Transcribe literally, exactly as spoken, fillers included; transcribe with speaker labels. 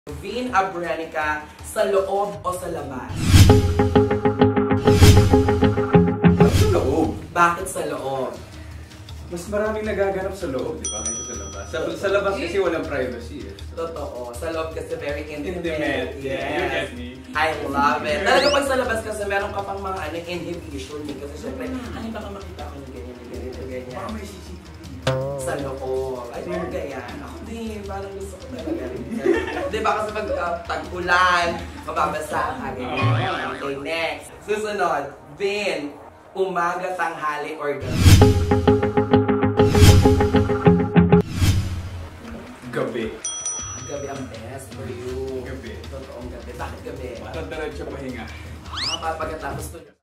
Speaker 1: Vin Abranica, sa loob o sa labas?
Speaker 2: Sa loob.
Speaker 1: Bakit sa loob?
Speaker 2: Mas maraming nagaganap sa loob, di ba? Kaysa sa labas. Sa, sa labas kasi walang privacy eh.
Speaker 1: Totoo. Sa loob kasi very intimate.
Speaker 2: Intimate. Yeah, you get me.
Speaker 1: I love it. Talaga pag sa labas kasi meron ka pang mga ano, inhibition din. Kasi syempre, ay baka makita ko ng ganyan, ganyan, ganyan.
Speaker 2: Baka may C C T V.
Speaker 1: Sa loob. Ay, meron ganyan. Ako din, parang gusto ko talaga rin. Di ba kasi pag uh, tag-ulan, mababasa ka, ganyan. Okay, next. Susunod, Vin, umaga, tanghali, or gabi?
Speaker 2: Gabi.
Speaker 1: Gabi ang best for you.
Speaker 2: Gabi.
Speaker 1: Totoong gabi. Bakit gabi?
Speaker 2: Para diretso pahinga.
Speaker 1: Ah, pagkatapos to.